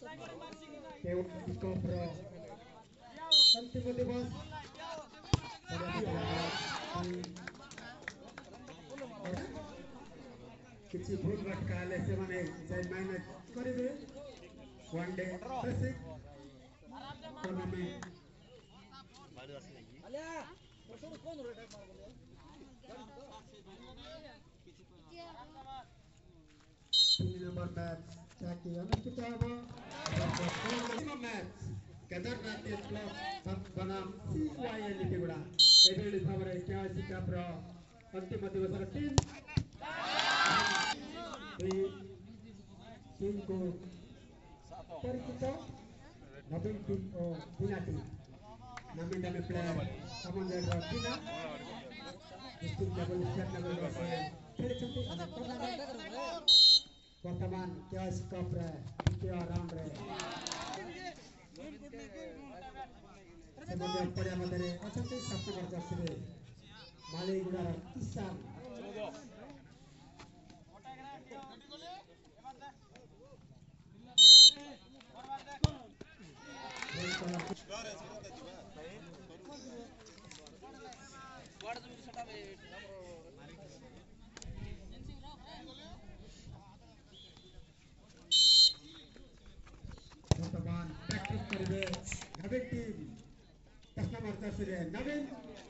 Keun Kopro अंतिम दिवस किसी भूल भटका से माने मैनेज करेंगे वनडे बेसिक टूर्नामेंट तीन नंबर मैच चाकी अनुष्ठित होगा मैच केदारनाथ क्लब बनाम CYL लिटिगुड़ा एबेली भावरे क्या शिका प्र अंतिम दिवस टीम टीम को परिचित नवीन टीम और बिना टीम नवीन नवीन प्लेयर कमांडर बिना डिस्ट्रिक्ट लेवल स्टेट लेवल से खेल चुके हैं वर्तमान क्या कप रे द्वितीय राउंड रे सेमोजे पड़िया मधरे अछंती सात नंबर जर्सी रे मालीगुड़ा किसान वर्तमान प्रैक्टिस करेंगे नवीन टीम 10 नंबर जर्सी रे नवीन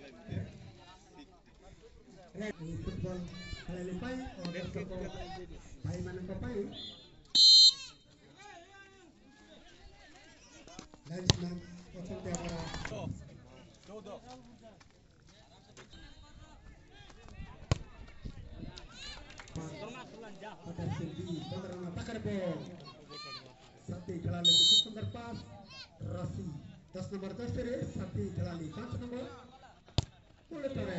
फुटबॉल खेलने पाई और दर्शक भाई मान लाइन्समैन पसंद हमारा साथी खिलाड़ी को सुंदर पास रसी 10 नंबर 10 रे साथी खिलाड़ी 5 नंबर बोले तो रे